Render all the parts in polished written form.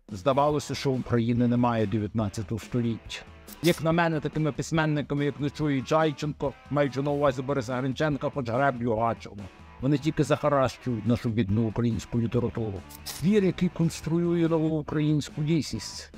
Здавалося, що України немає 19 століття. Як на мене, такими письменниками, як Нечуй і Чайченко, маючи на увазі Бориса Гринченка, хоч Греблю Гачова. Вони тільки захаращують нашу бідну українську літературу. Твір, який конструює нову українську дійсність.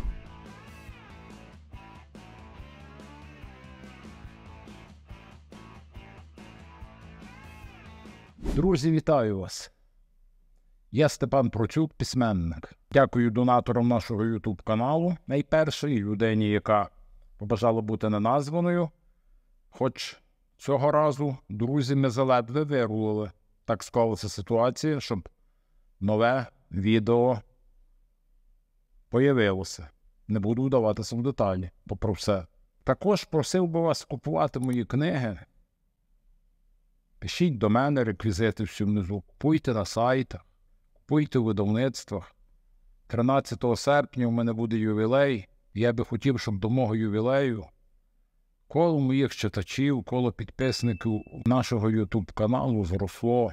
Друзі, вітаю вас! Я Степан Процюк, письменник. Дякую донаторам нашого YouTube-каналу, найпершій людині, яка побажала бути неназваною. Хоч цього разу друзі ми заледве вирулили. Так склалася ситуація, щоб нове відео появилося. Не буду вдаватися в деталі, попри все. Також просив би вас купувати мої книги. Пишіть до мене, реквізити всі внизу. Купуйте на сайтах, купуйте в видавництвах. 13 серпня у мене буде ювілей. Я би хотів, щоб до мого ювілею коло моїх читачів, коло підписників нашого YouTube-каналу зросло.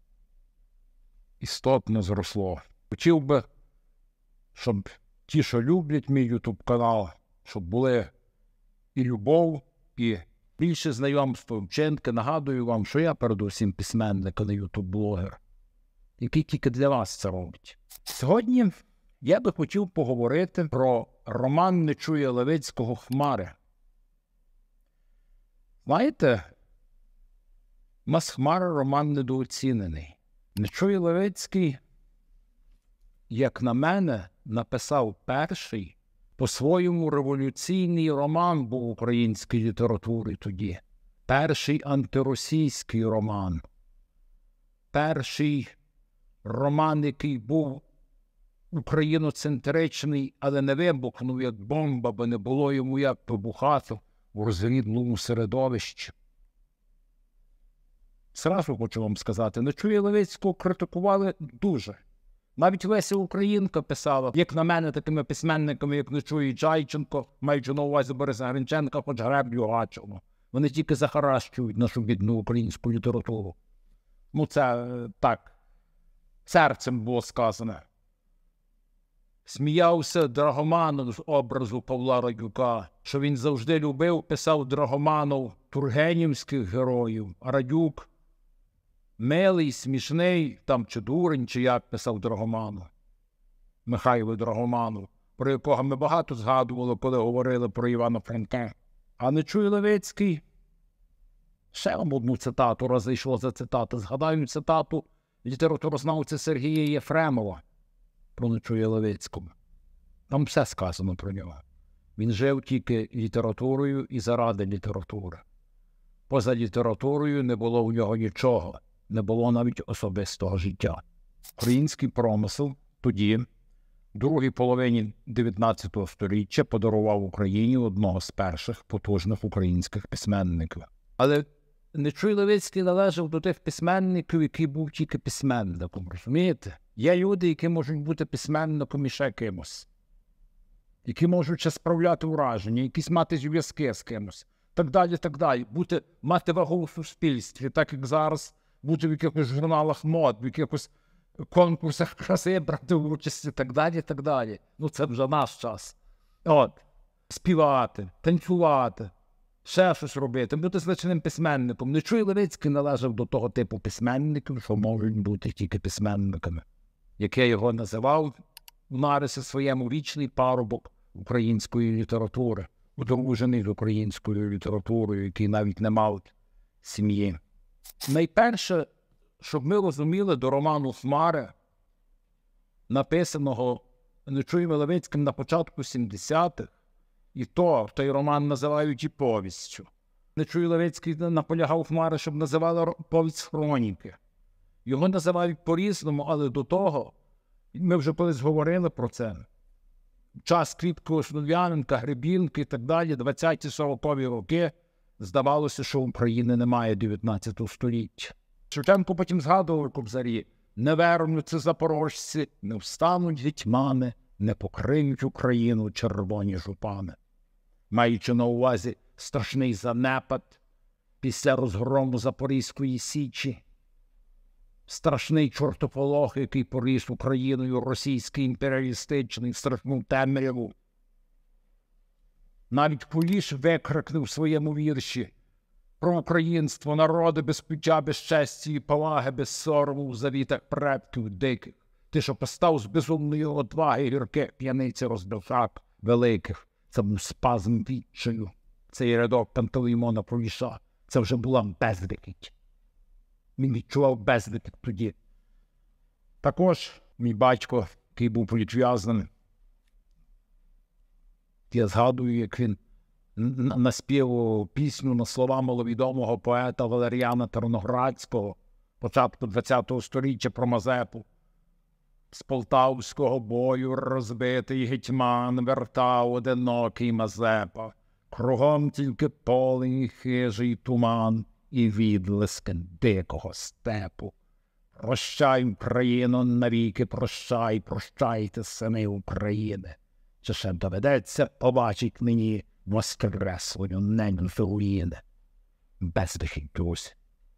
Істотно зросло. Хотів би, щоб ті, що люблять мій YouTube-канал, щоб були і любов, і більше знайомства, вчинки. Нагадую вам, що я передусім письменник, а не ютуб-блогер, який тільки для вас це робить. Сьогодні я би хотів поговорити про роман Нечуя Левицького «Хмари». Знаєте, у нас «Хмари» роман недооцінений. Нечуй Левицький, як на мене, написав перший по-своєму революційний роман був української літератури тоді. Перший антиросійський роман. Перший роман, який був україноцентричний, але не вибухнув як бомба, бо не було йому як вибухати у розрідлому середовищі. Зразу хочу вам сказати, Нечуя Левицького критикували дуже. Навіть Леся Українка писала, як на мене, такими письменниками, як Нечуй і Чайченко, маючи на увазі Бориса Гринченка, хоч Греблю Гачова. Вони тільки захаращують нашу бідну українську літературу. Ну це так, серцем було сказано. Сміявся Драгоманов з образу Павла Радюка, що він завжди любив, писав Драгоманов тургенівських героїв, а Радюк милий, смішний, там чи дурень, чи як писав Драгоманов. Михайло Драгоманов, про якого ми багато згадували, коли говорили про Івана Франка. А Нечуй Левицький, ще вам одну цитату, розійшло за цитати. Згадаю цитату літературознавця Сергія Єфремова про Нечуя Левицького. Там все сказано про нього. Він жив тільки літературою і заради літератури. Поза літературою не було у нього нічого. Не було навіть особистого життя. Український промисел тоді, в другій половині 19 століття, подарував Україні одного з перших потужних українських письменників. Але Нечуй Левицький належав до тих письменників, який був тільки письменником, розумієте? Є люди, які можуть бути письменником і ще кимось. Які можуть ще справляти враження, якісь мати зв'язки з кимось. Так далі, так далі. Мати вагу в суспільстві, так як зараз бути в якихось журналах мод, в якихось конкурсах краси, брати участь і так далі, так далі. Ну це вже наш час. От. Співати, танцювати, ще щось робити, бути значним письменником. Нечуй Левицький належав до того типу письменників, що можуть бути тільки письменниками. Як я його називав у нарисі своєму, вічний парубок української літератури, одружений з українською літературою, який навіть не мав сім'ї. Найперше, щоб ми розуміли, до роману «Хмари», написаного Нечуєм Левицьким на початку 70-х, і то той роман називають і повістю. Нечуй Левицький наполягав «Хмари», щоб називали повість хроніки. Його називають по-різному, але до того, ми вже колись говорили про це, час Кріпкого Основ'яненка, Гребінки і так далі, 20-40-ві роки, здавалося, що в Україні немає 19 століття. Шевченко потім згадував у Кобзарі: «Не вернуться запорожці, не встануть гетьмани, не покриють Україну червоні жупани». Маючи на увазі страшний занепад після розгрому Запорізької Січі, страшний чортополох, який поріс Україною, російський імперіалістичний, страшну темряву. Навіть Куліш викрикнув в своєму вірші про українство, народи без пуття, без честі і поваги, без сорому у завітах предків диких. Ти, що постав з безумної одваги гірких п'яниці розбившак великих. Це був спазм відчаю. Цей рядок Пантелеймона Куліша. Це вже була бездикість. Він відчував бездикість тоді. Також мій батько, який був політв'язнений, я згадую, як він наспівав пісню на слова маловідомого поета Валеріана Тарноградського початку ХХ століття про Мазепу. З полтавського бою розбитий гетьман вертав одинокий Мазепа. Кругом тільки поле і хижий туман і відблиски дикого степу. Прощай, Україно, навіки прощай, прощайте, сини України. Чи ще доведеться побачить мені воскреслою неньки руїни? Бездихідь досі.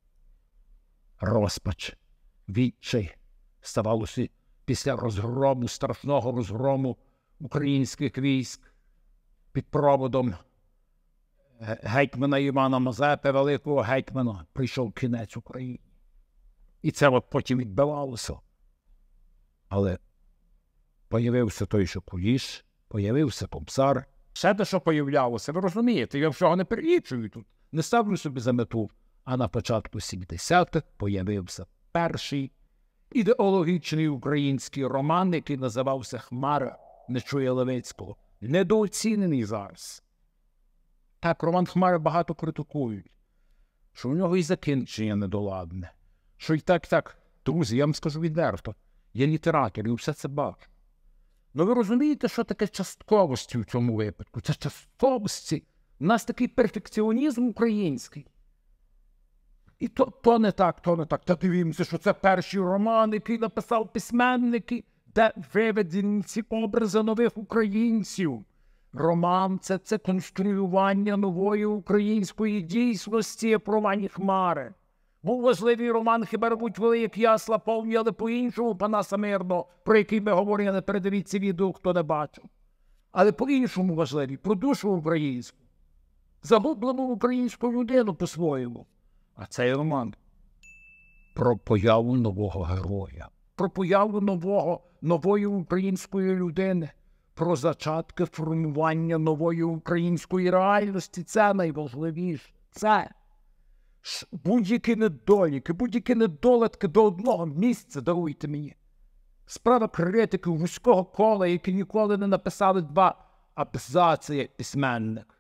Розпач, відчай ставалося після розгрому, страшного розгрому українських військ під проводом гетьмана Івана Мазепи, великого гетьмана, прийшов кінець Україні. І це от потім відбивалося. Але появився той, що Куліш, появився Кобзар. Все те, що появлялося, ви розумієте, я всього не перелічую тут, не ставлю собі за мету. А на початку 70-х появився перший ідеологічний український роман, який називався «Хмара» Нечуя Левицького. Недооцінений зараз. Так, роман «Хмара» багато критикують, що у нього і закінчення недоладне, що і так, друзі, я вам скажу відверто, я літератор, і все це бачу. Ну ви розумієте, що таке частковості в цьому випадку? Це частковості. У нас такий перфекціонізм український. І то не так, то не так. Та дивімося, що це перший роман, який написав письменники, де виведені ці образи нових українців. Роман – це конструювання нової української дійсності в романі «Хмари». Був важливий роман «Хіба рвуть великі ясла повні», але по-іншому Панаса Мирного, про який ми говорили, передивіться відео, хто не бачив. Але по-іншому важливий, про душу українську. Загублену українську людину по-своєму. А цей роман про появу нового героя, про появу нової української людини, про зачатки формування нової української реальності. Це найважливіше. Це будь-які недоліки, будь-які недолетки до одного місця, даруйте мені. Справа критиків вузького кола, які ніколи не написали 2 абзаци як письменник.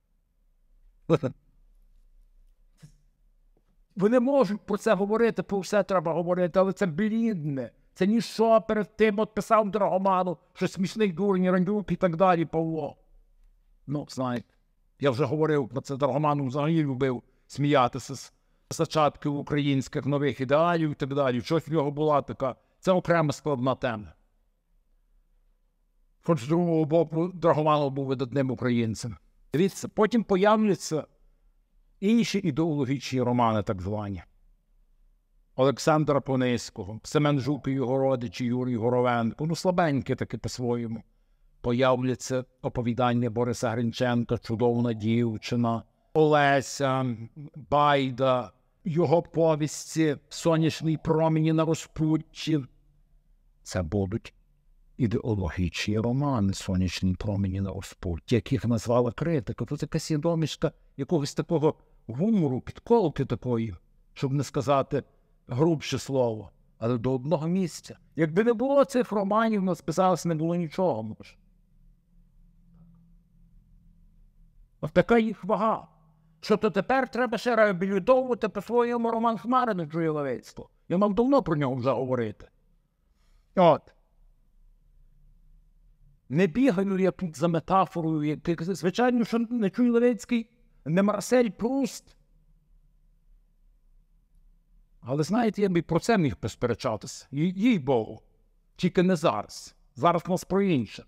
Вони можуть про це говорити, про все треба говорити, але це блідне. Це ніщо перед тим, от писав Драгоману, що смішний дурень, Радюк і так далі, Павло. Ну, знаєте, я вже говорив про це, Драгоману взагалі любив сміятися з зачатків українських нових ідеалів і так далі. Щось в нього була така, це окрема складна тема. Хоч з другого боку, Драгоманов був видатним українцем. Дивіться, потім появляться інші ідеологічні романи, так звані. Олександра Пониського, Семен Жук і його родичі, Юрій Горовенко, ну слабенькі таки по-своєму. Появляться оповідання Бориса Гринченка «Чудовна дівчина», Олеся, Байда, його повісті «Сонячний промені на розпутті». Це будуть ідеологічні романи «Сонячний промені на розпутті», яких назвала критика. Тут якась є домішка якогось такого гумору, підколки такої, щоб не сказати грубше слово, але до одного місця. Якби не було цих романів, у нас писалось, не було нічого, може. Ось така їх вага. Що то тепер треба ще реабілітовувати по-своєму роман «Хмари» Нечуя Левицького. Я мав давно про нього вже говорити. От. Не бігаю я тут за метафорою. Звичайно, що Нечуй Левицький не Марсель Пруст. Але, знаєте, я б і про це міг посперечатися. Їй-богу. Тільки не зараз. Зараз у нас про інше.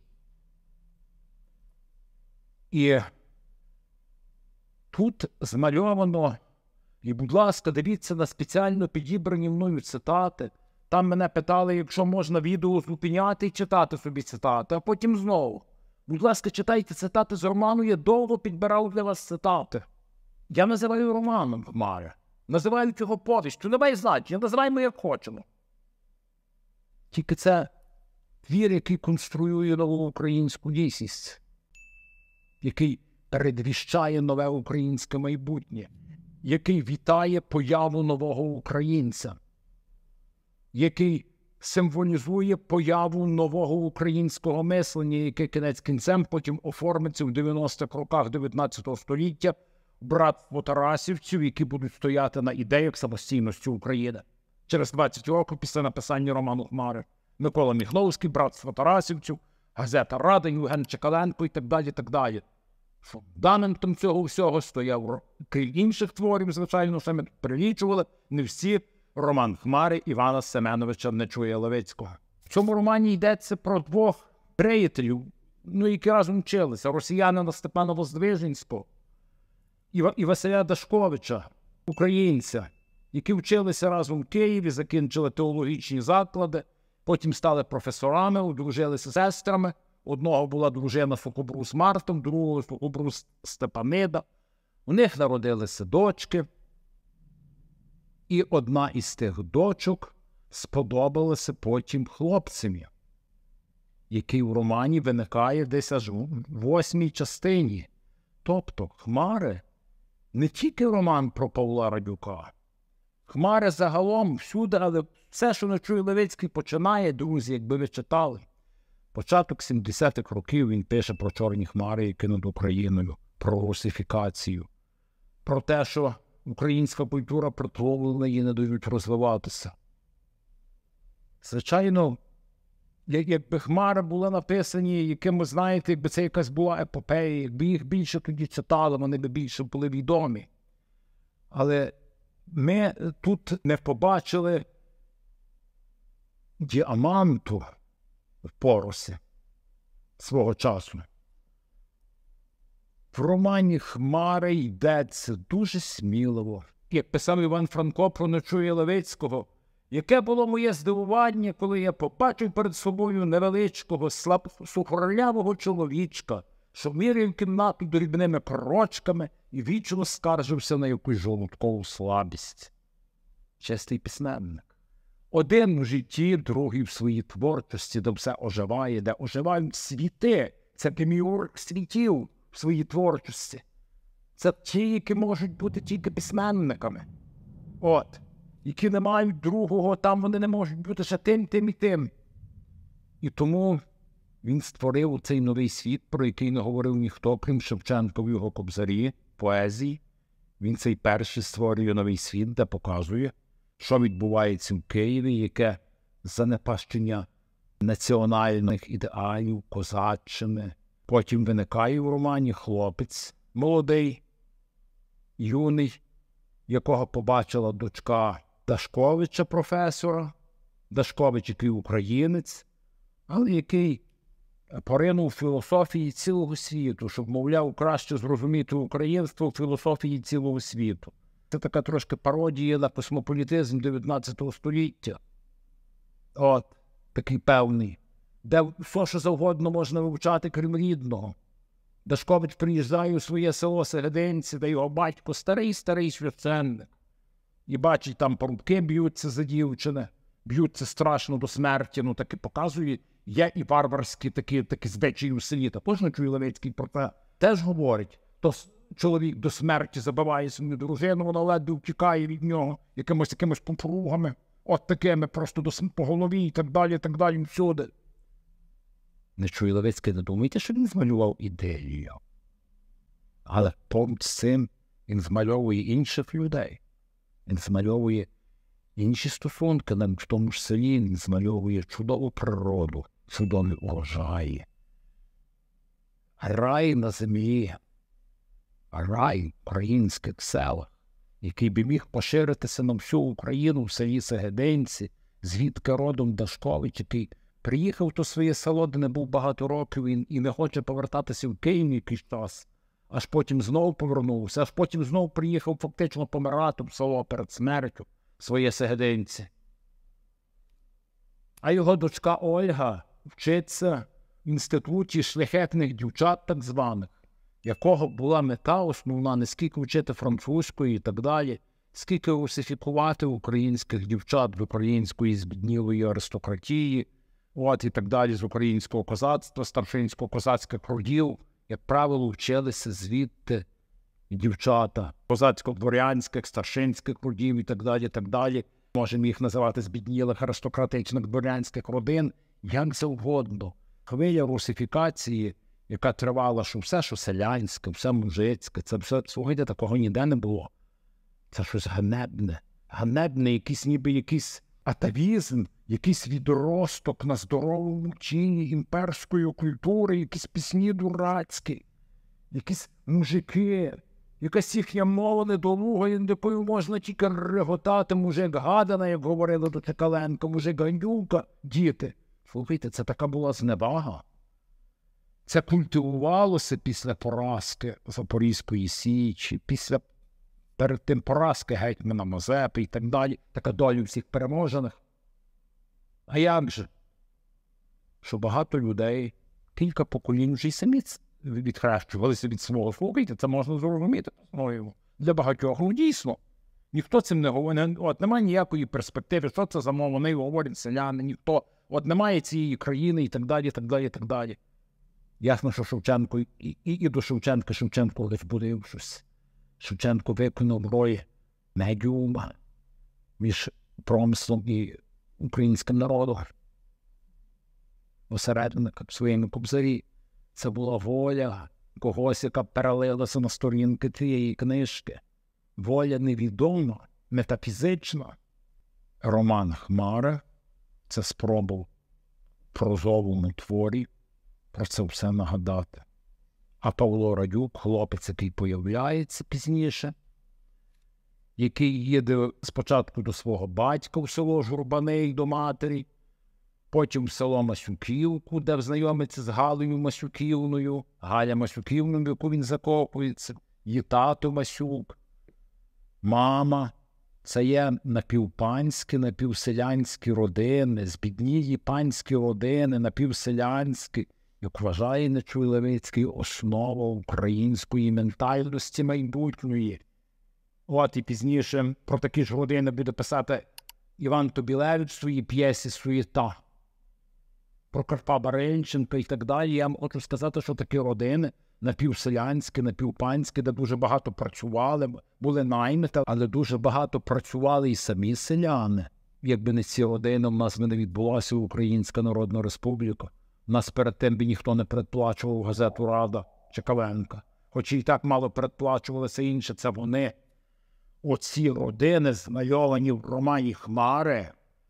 І тут змальовано І, будь ласка, дивіться на спеціально підібрані мною цитати. Там мене питали, якщо можна відео зупиняти і читати собі цитати, а потім знову. Будь ласка, читайте цитати з роману, я довго підбирав для вас цитати. Я називаю романом Хмари. Називаю його повістю, не має значення, називаємо як хочемо. Тільки це твір, який конструює нову українську дійсність, який передвіщає нове українське майбутнє, який вітає появу нового українця, який символізує появу нового українського мислення, яке кінець кінцем потім оформиться в 90-х роках 19 століття братство тарасівців, які будуть стояти на ідеях самостійності України. Через 20 років після написання роману «Хмари» Микола Міхновський, братство тарасівців, газета «Рада», Євген Чекаленко і так далі, так далі. Фундаментом цього всього стояв, крім інших творів, звичайно, що ми прилічували, не всі, роман «Хмари» Івана Семеновича Нечуя-Левицького. В цьому романі йдеться про двох приятелів, які разом вчилися, росіянина Степана Воздвиженського і Василя Дашковича, українця, які вчилися разом в Києві, закінчили теологічні заклади, потім стали професорами, одружилися з сестрами. Одного була дружина Сухобрус Мартом, другого Сухобрус Степанида. У них народилися дочки. І одна із тих дочок сподобалася потім хлопцеві, який в романі виникає десь аж у 8-й частині. Тобто «Хмари» не тільки роман про Павла Радюка. «Хмари» загалом всюди, але все, що Нечуй-Левицький починає, друзі, якби ви читали. Початок 70-х років він пише про чорні хмари, які над Україною, про русифікацію, про те, що українська культура притворена, її не дають розвиватися. Звичайно, якби «Хмари» були написані якимось, знаєте, якби це якась була епопея, якби їх більше тоді читали, вони б більше були відомі. Але ми тут не побачили діаманту в поросі свого часу. В романі «Хмари» йдеться дуже сміливо. Як писав Іван Франко про Нечуя-Левицького, яке було моє здивування, коли я побачив перед собою невеличкого, сухорлявого чоловічка, що міряв кімнату дрібними пророчками і вічно скаржився на якусь жолудкову слабість. Чистий письменник. Один в житті, другий в своїй творчості, де все оживає, де оживають світи. Це деміург світів в своїй творчості. Це ті, які можуть бути тільки письменниками. Які не мають другого, там вони не можуть бути ще тим, тим і тим. І тому він створив цей новий світ, про який не говорив ніхто, крім Шевченка в його Кобзарі, поезії. Він цей перший створює новий світ, де показує, що відбувається в Києві, яке занепащення національних ідеалів, козаччини. Потім виникає в романі хлопець молодий, юний, якого побачила дочка Дашковича, професора. Дашкович, який українець, але який поринув філософії цілого світу, щоб, мовляв, краще зрозуміти українство в філософії цілого світу. Це така трошки пародія на космополітизм 19 століття. Такий певний, де все, що завгодно можна вивчати, крім рідного. Дашкович приїжджає у своє село Сегединці, де його батько старий-старий священник. І бачить, там парубки б'ються за дівчини, б'ються страшно до смерті, так і показує, є і варварські такі звичаї у селі. Також Нечуй-Левицький про це теж говорить. То чоловік до смерті забиває свою дружину, вона ледве втікає від нього якимось попругами, такими просто по голові і так далі, всюди. Нечуй-Левицький, не думайте, що він змалював ідею. Але поряд з цим він змальовує інших людей. Він змальовує інші стосунки, навіть в тому ж селі він змальовує чудову природу, чудові урожаї. Рай на землі, рай в українських селах, який би міг поширитися на всю Україну в селі Сегединці, звідки родом Дашкович, який приїхав до своє село, де не був багато років і не хоче повертатися в Київ якийсь час. аж потім знову повернувся, аж потім знову приїхав фактично помирати в село перед смертю в своє Сегединці. А його дочка Ольга вчиться в інституті шляхетних дівчат так званих, якого була мета основна не скільки вчити французької і так далі, скільки русифікувати українських дівчат в української збіднілої аристократії, і так далі, з українського козацтва, старшинсько-козацьких родів, як правило, вчилися звідти дівчата козацько-дворянських, старшинських родів і так далі, так далі. Можемо їх називати збіднілих аристократичних дворянських родин, як завгодно. Хвиля русифікації, яка тривала, що все, що селянське, все мужицьке, це все, слухайте, такого ніде не було. Це щось ганебне. Ганебне, якийсь атавізм, якийсь відросток на здоровому чині імперської культури, якісь пісні дурацькі, якісь мужики, якась їхня мова недолуга, якою можна тільки реготати, мужик Гадана, як говорили до Чекаленка, мужик Гандюка, діти. Слухайте, це така була зневага. Це культивувалося після поразки Запорізької Січі, перед тим поразки гетьмана Мазепи і так далі. Така доля всіх переможених. А як же? Що багато людей, кілька поколінь вже й самі відхрещувалися від свого. Слухайте, це можна зрозуміти. Для багатьох, дійсно. Ніхто цим не говорить. Немає ніякої перспективи, що це за мова, вони говорять селяни, ніхто. Немає цієї країни і так далі, і так далі, і так далі. Ясно, що Шевченко, і до Шевченко лиш буде щось. Шевченко виконав роль медіума між промислом і українським народом. Осередника в своєму кобзарі. Це була воля когось, яка перелилася на сторінки тієї книжки. Воля невідома, метафізична. Роман «Хмара» – це спроба в прозовому творі про це все нагадати. А Павло Радюк, хлопець, який появляється пізніше, який їде спочатку до свого батька в село Журбани до матері, потім в село Масюківку, де знайомиться з Галею Масюківною, Галя Масюківною, в яку він закохується, її тато Масюк, мама. Це є напівпанські, напівселянські родини, збіднілі панські родини, напівселянські, як вважає Нечуй Левицький, основа української ментальності майбутньої. І пізніше про такі ж родини буде писати Іван Тобілевич в своїй п'єсі «Суєта». Про Карпа Баренченка і так далі. Я вам хочу сказати, що такі родини напівселянські, напівпанські, де дуже багато працювали, були наймити, але дуже багато працювали і самі селяни. Якби не ці родини, в нас би не відбулася Українська Народна Республіка. У нас перед тим би ніхто не передплачував газету «Рада» Чекаленка. Хоч і так мало передплачувалося інше, це вони. Оці родини, знайомі в романі «Хмари»,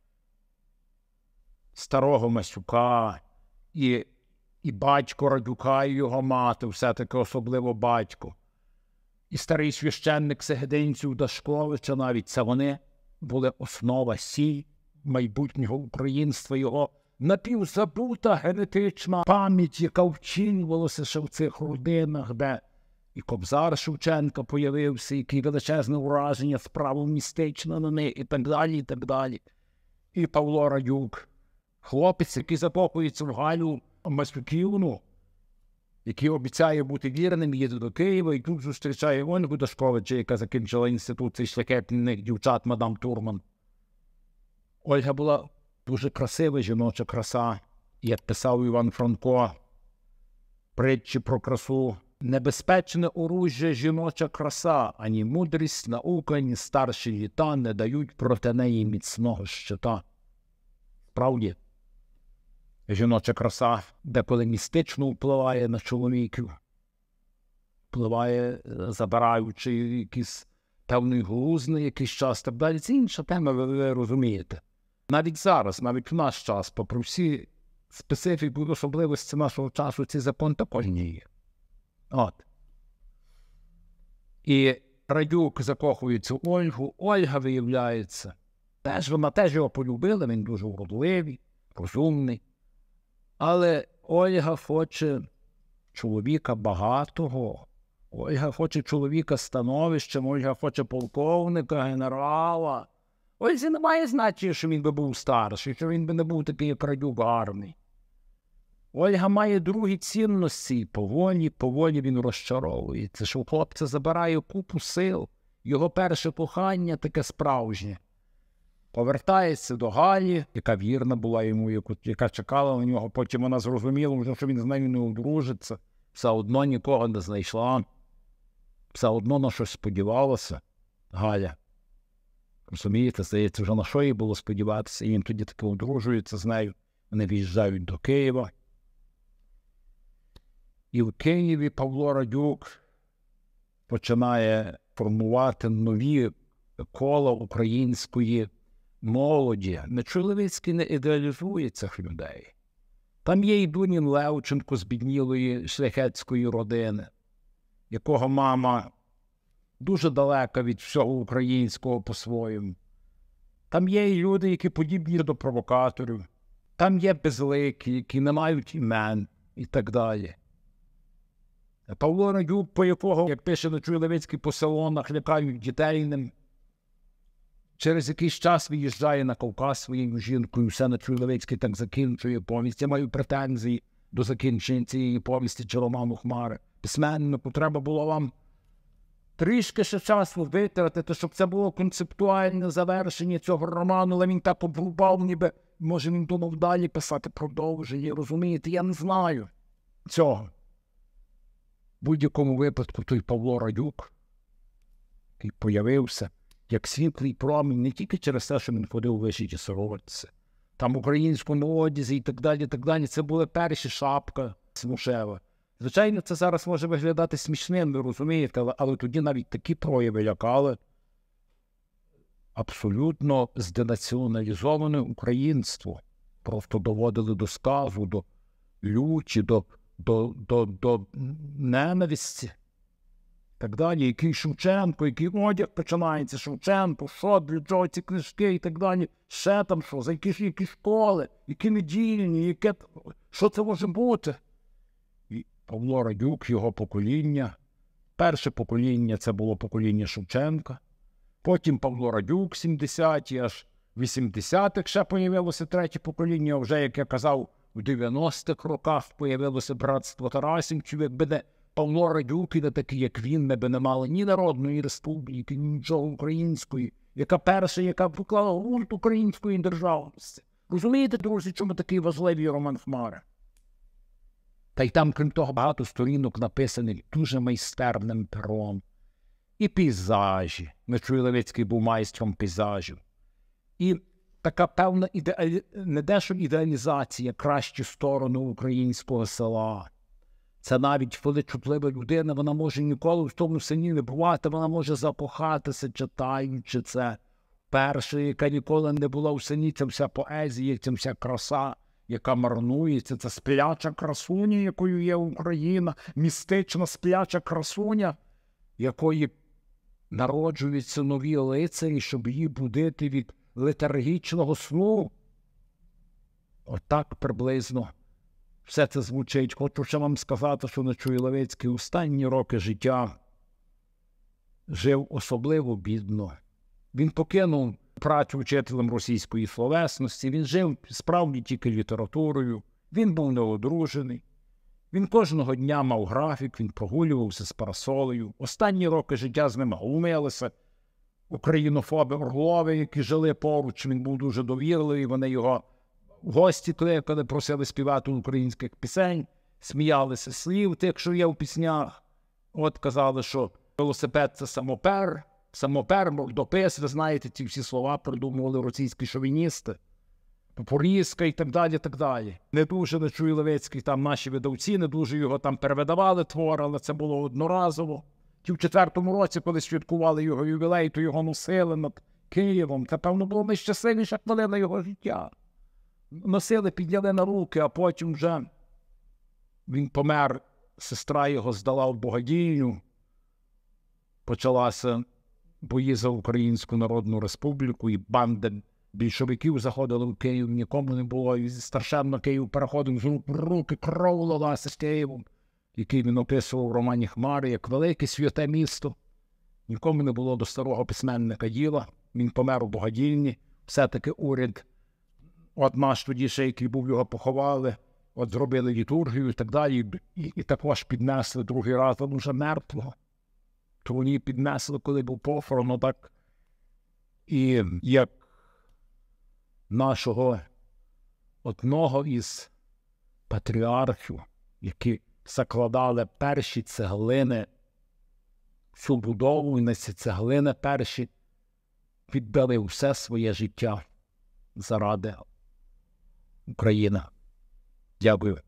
старого Масюка, і батько Радюка, і його мати, все-таки особливо батько. І старий священник Сегединців Дашковича навіть, це вони були основа сіль майбутнього українства, його напівзабута генетична пам'ять, яка вчинювалася ще в цих родинах, де і Кобзар Шевченка появився, який величезне ураження справу містичне на них, і так далі, і так далі. І Павло Радюк, хлопець, який закохується в Галю Масюківну, який обіцяє бути вірним, їде до Києва, і тут зустрічає Ольгу Дашковича, яка закінчила інститут цих шляхетних дівчат, мадам Турман. Ольга була дуже красива жіноча краса, як писав Іван Франко, притчі про красу. Небезпечне оружжя жіноча краса, ані мудрість, наука, ні старші літа не дають проти неї міцного щита. Справді, жіноча краса деколи містично впливає на чоловіків, впливає, забираючи якийсь певний глузд на якийсь час, так далі. Це інша тема, ви розумієте. Навіть зараз, навіть в наш час, попри всі специфіки, особливості нашого часу, цей закон також не є. І Радюк закохується в Ольгу, Ольга виявляється, вона теж його полюбила, він дуже вродливий, розумний. Але Ольга хоче чоловіка багатого, Ольга хоче чоловіка з становищем, Ольга хоче полковника, генерала. Ользі немає значення, що він би був старший, що він би не був такий, як Радюк, гарний. Ольга має другі цінності, поволі він розчаровується, що у хлопця забирає купу сил. Його перше кохання таке справжнє. Повертається до Галі, яка вірна була йому, яка чекала на нього. Потім вона зрозуміла, що він з нею не одружиться. Все одно нікого не знайшла. Все одно на щось сподівалася Галя. Розумієте, здається, вже на що їй було сподіватися. І він тоді таки одружується з нею. Вони в'їжджають до Києва. І в Києві Павло Радюк починає формувати нові кола української молоді. Нечуй-Левицький не ідеалізує цих людей. Там є і Дунін Левченко з біднілої шляхетської родини, якого мама дуже далека від всього українського по-своєму. Там є і люди, які подібні до провокаторів. Там є безликі, які не мають імен і так далі. Павло Радюк, по якого, як пише Нечуй-Левицький, по салонах лякають дітей ним, через якийсь час виїжджає на Кавказ своєю жінкою, все Нечуй-Левицький так закінчує повість. Я маю претензії до закінчення цієї повісті чи роману «Хмари». Письменнику треба було вам трішки ще часу витратити, щоб це було концептуальне завершення цього роману, але він так обрубав, ніби, може він думав далі писати продовження, розумієте? Я не знаю цього. В будь-якому випадку той Павло Радюк, який появився, як світлий промінь, не тільки через те, що він ходив у вишиті сорочці, там українському одязі і так далі, це були перші Шапка, Смушева. Звичайно, це зараз може виглядати смішним, ви розумієте, але тоді навіть такі прояви лякали абсолютно зденаціоналізоване українство. Просто доводили до сказу, до люті, до ненависті. Так далі, який Шевченко, який одяг починається, Шевченко, що, для чого ці книжки і так далі, ще там що, за які школи, які недільні, що це може бути? І Павло Радюк, його покоління, перше покоління це було покоління Шевченка, потім Павло Радюк, 70-ті, аж 80-х ще появилося третє покоління, а вже, як я казав, у 90-х роках появилося братство Тарасівців, якби не Павло Радюк і не такий, як він, ми б не мали ні Народної Республіки, ні нічого української, яка перша, яка поклала ґрунт української державності. Розумієте, друзі, чому такий важливий роман «Хмари»? Та й там, крім того, багато сторінок написаних дуже майстерним пером. І пейзажі. Нечуй-Левицький був майстром пейзажів. І така певна не дещо ідеалізація, кращі сторони українського села. Це навіть, коли чутлива людина, вона може ніколи в тому селі не бувати, вона може запохатися, читаючи це. Перша, яка ніколи не була в селі, це вся поезія, це вся краса, яка марнується, це спляча красуня, якою є Україна, містична спляча красуня, якої народжуються нові лицарі, щоб її будити від летаргічного сну. Отак приблизно все це звучить. Хочу ще вам сказати, що Нечуй-Левицький останні роки життя жив особливо бідно. Він покинув працю вчителем російської словесності, він жив справді тільки літературою, він був неодружений. Він кожного дня мав графік, він прогулювався з парасолею. Останні роки життя з ним глумилися українофоби Орлови, які жили поруч, він був дуже довірливий, вони його в гості кликали, просили співати українських пісень, сміялися слів тих, що є в піснях. От казали, що велосипед – це самопер, мордопис, ви знаєте, ці всі слова придумували російські шовіністи. Порізка і так далі, так далі. Не дуже Нечуй-Левицький, там наші видавці, не дуже його там перевидавали твори, але це було одноразово. Ті в 4-му році, коли святкували його ювілей, то його носили над Києвом. Це, певно, було найщасливіша хвилина його життя. Носили, підняли на руки, а потім вже він помер, сестра його здала в Богодільню. Почалася бої за Українську Народну Республіку, і банди більшовиків заходили в Київ, нікому не було, і страшенно Київ переходив з рук в руки, кров лилася з Києвом. який він описував в романі «Хмари», як велике святе місто. Нікому не було до старого письменника діла. Він помер у богадільні. Все-таки уряд, от наш тоді ще, який був, його поховали, от зробили літургію і так далі. І також піднесли другий раз, він уже мертвого. Труні піднесли, коли був похорон, так. І як нашого одного із патріархів, які закладали перші цеглини, всю будову, і на ці цеглини перші віддали все своє життя заради України. Дякую.